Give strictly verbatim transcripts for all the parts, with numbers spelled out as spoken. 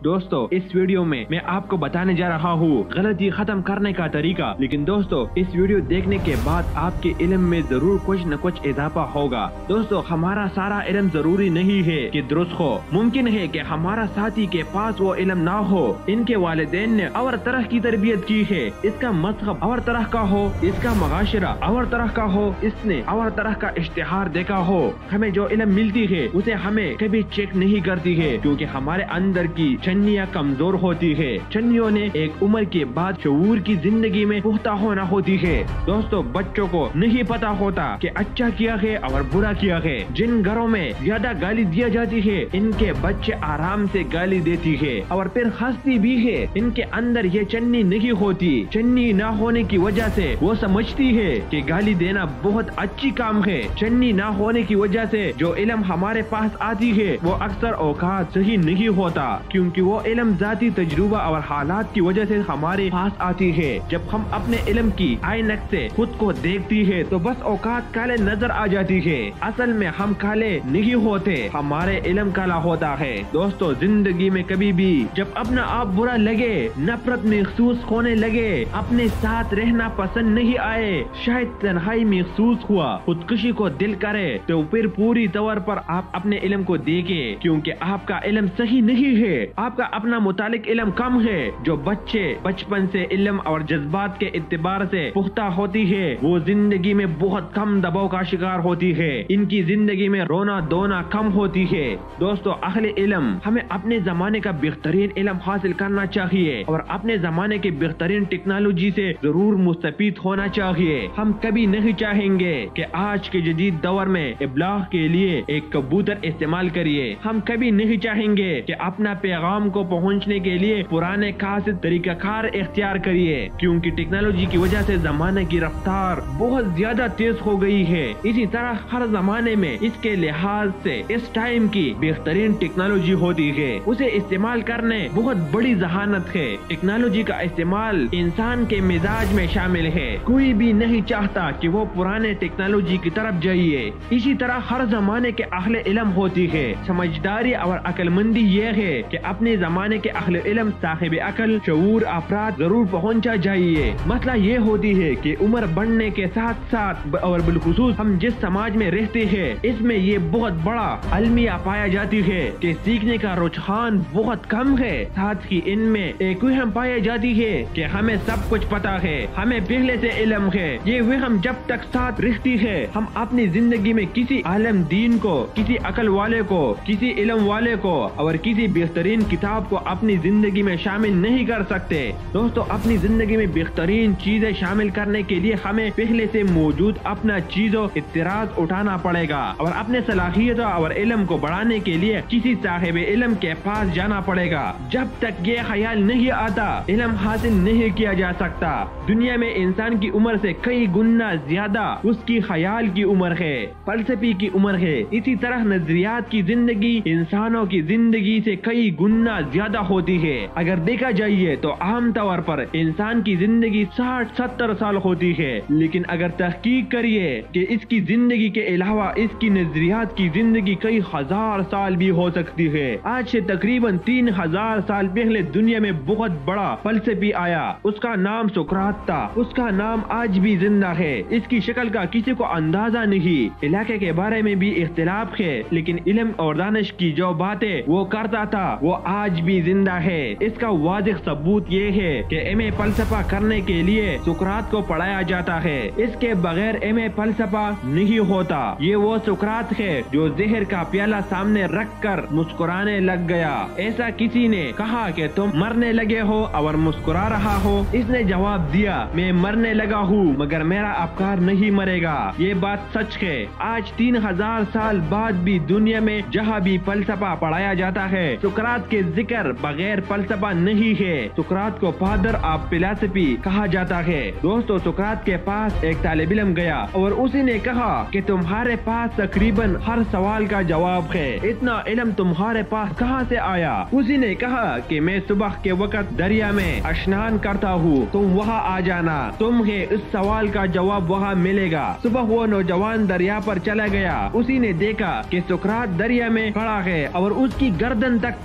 دوستو اس ویڈیو میں میں آپ کو بتانے جا رہا ہوں غلطی ختم کرنے کا طریقہ، لیکن دوستو اس ویڈیو دیکھنے کے بعد آپ کے علم میں ضرور کچھ نہ کچھ اضافہ ہوگا۔ دوستو ہمارا سارا علم ضروری نہیں ہے کہ درست ہو، ممکن ہے کہ ہمارا ساتھی کے پاس وہ علم نہ ہو، ان کے والدین نے اور طرح کی تربیت کی ہے، اس کا مذہب اور طرح کا ہو، اس کا معاشرہ اور طرح کا ہو، اس نے اور طرح کا اشتہار دیکھا ہو۔ ہمیں جو علم ملتی ہے اسے ہمیں کبھی چیک نہیں کرتی ہے، کیونکہ ہمارے اندر کی چنیاں کمزور ہوتی ہے۔ چنیوں نے ایک عمر کے بعد شعور کی زندگی میں پختہ ہونا ہوتی ہے۔ دوستو بچوں کو نہیں پتا ہوتا کہ اچھا کیا ہے اور برا کیا ہے۔ جن گھروں میں زیادہ گالی دیا جاتی ہے ان کے بچے آرام سے گالی دیتی ہے اور پھر ہنستی بھی ہے، ان کے اندر یہ چنی نہیں ہوتی۔ چنی نہ ہونے کی وجہ سے وہ سمجھتی ہے کہ گالی دینا بہت اچھی کام ہے۔ چنی نہ ہونے کی وجہ سے جو علم ہمارے پاس آتی ہے وہ اکثر اوقات صحیح نہیں ہوتا، کیونکہ وہ علم ذاتی تجربہ اور حالات کی وجہ سے ہمارے پاس آتی ہے۔ جب ہم اپنے علم کی عینک سے خود کو دیکھتی ہے تو بس اوقات کالے نظر آ جاتی ہے، اصل میں ہم کالے نہیں ہوتے، ہمارے علم کالا ہوتا ہے۔ دوستو زندگی میں کبھی بھی جب اپنا آپ برا لگے، نفرت محسوس ہونے لگے، اپنے ساتھ رہنا پسند نہیں آئے، شاید تنہائی محسوس ہوا، خودکشی کو دل کرے، تو پھر پوری طور پر آپ اپنے علم کو دیکھیں، کیونکہ آپ کا علم صحیح نہیں ہے، آپ کا اپنا متعلق علم کم ہے۔ جو بچے بچپن سے علم اور جذبات کے اعتبار سے پختہ ہوتی ہے وہ زندگی میں بہت کم دباؤ کا شکار ہوتی ہے، ان کی زندگی میں رونا دھونا کم ہوتی ہے۔ دوستو اہل علم ہمیں اپنے زمانے کا بہترین علم حاصل کرنا چاہیے اور اپنے زمانے کی بہترین ٹیکنالوجی سے ضرور مستفید ہونا چاہیے۔ ہم کبھی نہیں چاہیں گے کہ آج کے جدید دور میں ابلاغ کے لیے ایک کبوتر استعمال کریے، ہم کبھی نہیں چاہیں گے کہ اپنا پیغام کو پہنچنے کے لیے پرانے قاصد طریقہ کار اختیار کریے، کیونکہ ٹیکنالوجی کی وجہ سے زمانے کی رفتار بہت زیادہ تیز ہو گئی ہے۔ اسی طرح ہر زمانے میں اس کے لحاظ سے اس ٹائم کی بہترین ٹیکنالوجی ہوتی ہے، اسے استعمال کرنے بہت بڑی ذہانت ہے۔ ٹیکنالوجی کا استعمال انسان کے مزاج میں شامل ہے، کوئی بھی نہیں چاہتا کہ وہ پرانے ٹیکنالوجی کی طرف جائیے۔ اسی طرح ہر زمانے کے اہل علم ہوتی ہے، سمجھداری اور عقل مندی یہ ہے کہ اپنے زمانے کے اہل علم صاحب عقل شعور افراد ضرور پہنچا جائیے۔ مسئلہ یہ ہوتی ہے کہ عمر بڑھنے کے ساتھ ساتھ اور بالخصوص ہم جس سماج میں رہتے ہیں اس میں یہ بہت بڑا المیہ پایا جاتی ہے کہ سیکھنے کا رجحان بہت کم ہے، ساتھ ہی ان میں ایک وہم پائی جاتی ہے کہ ہمیں سب کچھ پتا ہے، ہمیں پہلے سے علم ہے۔ یہ وہم جب تک ساتھ رہتی ہے ہم اپنی زندگی میں کسی عالم دین کو، کسی عقل والے کو، کسی علم والے کو اور کسی بہترین کتاب کو اپنی زندگی میں شامل نہیں کر سکتے۔ دوستو اپنی زندگی میں بہترین چیزیں شامل کرنے کے لیے ہمیں پہلے سے موجود اپنا چیزوں اعتراض اٹھانا پڑے گا اور اپنے صلاحیتوں اور علم کو بڑھانے کے لیے کسی صاحب علم کے پاس جانا پڑے گا۔ جب تک یہ خیال نہیں آتا علم حاصل نہیں کیا جا سکتا۔ دنیا میں انسان کی عمر سے کئی گنا زیادہ اس کی خیال کی عمر ہے، فلسفی کی عمر ہے۔ اسی طرح نظریات کی زندگی انسانوں کی زندگی سے کئی گنا زیادہ ہوتی ہے۔ اگر دیکھا جائے تو عام طور پر انسان کی زندگی ساٹھ ستر سال ہوتی ہے، لیکن اگر تحقیق کریے کہ اس کی زندگی کے علاوہ اس کی نظریات کی زندگی کئی ہزار سال بھی ہو سکتی ہے۔ آج سے تقریباً تین ہزار سال پہلے دنیا میں بہت بڑا فلسفی آیا، اس کا نام سقراط تھا، اس کا نام آج بھی زندہ ہے، اس کی شکل کا کسی کو اندازہ نہیں، علاقے کے بارے میں بھی اختلاف ہے، لیکن علم اور دانش کی جو باتیں وہ کرتا تھا وہ آج بھی زندہ ہے۔ اس کا واضح ثبوت یہ ہے کہ ایم اے فلسفہ کرنے کے لیے سقراط کو پڑھایا جاتا ہے، اس کے بغیر ایم اے فلسفہ نہیں ہوتا۔ یہ وہ سقراط ہے جو زہر کا پیالہ سامنے رکھ کر مسکرانے لگ گیا۔ ایسا کسی نے کہا کہ تم مرنے لگے ہو اور مسکرا رہا ہو؟ اس نے جواب دیا میں مرنے لگا ہوں مگر میرا افکار نہیں مرے گا۔ یہ بات سچ ہے۔ آج تین ہزار سال بعد بھی دنیا میں جہاں بھی فلسفہ پڑھایا جاتا ہے سقراط کے ذکر بغیر فلسفہ نہیں ہے۔ سقراط کو فادر آف فلسفی کہا جاتا ہے۔ دوستو سقراط کے پاس ایک طالب علم گیا اور اسی نے کہا کہ تمہارے پاس تقریباً ہر سوال کا جواب ہے، اتنا علم تمہارے پاس کہاں سے آیا؟ اسی نے کہا کہ میں صبح کے وقت دریا میں اشنان کرتا ہوں، تم وہاں آ جانا، تمہیں اس سوال کا جواب وہاں ملے گا۔ صبح وہ نوجوان دریا پر چلا گیا، اسی نے دیکھا کہ سقراط دریا میں کھڑا ہے اور اس کی گردن تک پانی ہے۔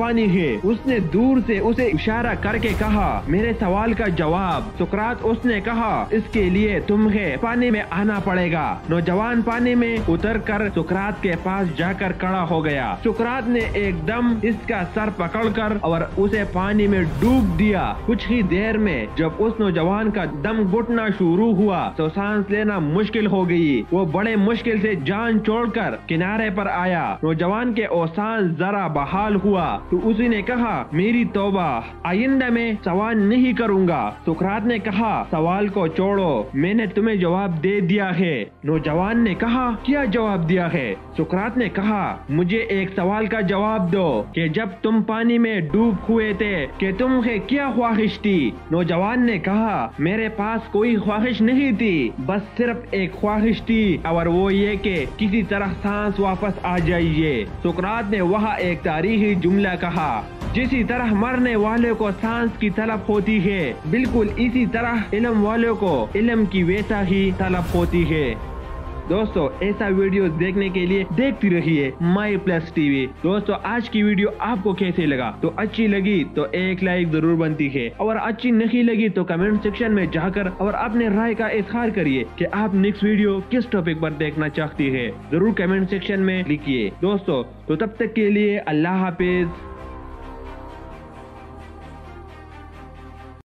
ہے۔ اس نے دور سے اسے اشارہ کر کے کہا میرے سوال کا جواب۔ سقراط اس نے کہا اس کے لیے تمہیں پانی میں آنا پڑے گا۔ نوجوان پانی میں اتر کر سقراط کے پاس جا کر کھڑا ہو گیا۔ سقراط نے ایک دم اس کا سر پکڑ کر اور اسے پانی میں ڈوب دیا۔ کچھ ہی دیر میں جب اس نوجوان کا دم گھٹنا شروع ہوا تو سانس لینا مشکل ہو گئی۔ وہ بڑے مشکل سے جان چھوڑ کر کنارے پر آیا۔ نوجوان کے سانس ذرا بحال ہوا تو اسی نے کہا میری توبہ، آئندہ میں سوال نہیں کروں گا۔ سقراط نے کہا سوال کو چھوڑو، میں نے تمہیں جواب دے دیا ہے۔ نوجوان نے کہا کیا جواب دیا ہے؟ سقراط نے کہا مجھے ایک سوال کا جواب دو کہ جب تم پانی میں ڈوب ہوئے تھے کہ تمہیں کیا خواہش تھی؟ نوجوان نے کہا میرے پاس کوئی خواہش نہیں تھی، بس صرف ایک خواہش تھی اور وہ یہ کہ کسی طرح سانس واپس آ جائیے۔ سقراط نے وہاں ایک تاریخی جملہ کہا جسی طرح مرنے والے کو سانس کی طلب ہوتی ہے، بالکل اسی طرح علم والوں کو علم کی ویسا ہی طلب ہوتی ہے۔ دوستو ایسا ویڈیو دیکھنے کے لیے دیکھتی رہیے مائی پلس ٹی وی۔ دوستو آج کی ویڈیو آپ کو کیسے لگا؟ تو اچھی لگی تو ایک لائک ضرور بنتی ہے، اور اچھی نہیں لگی تو کمنٹ سیکشن میں جا کر اور اپنے رائے کا اظہار کریے کہ آپ نیکسٹ ویڈیو کس ٹاپک پر دیکھنا چاہتی ہے، ضرور کمنٹ سیکشن میں لکھیے۔ دوستو تو تب تک کے لیے اللہ حافظ۔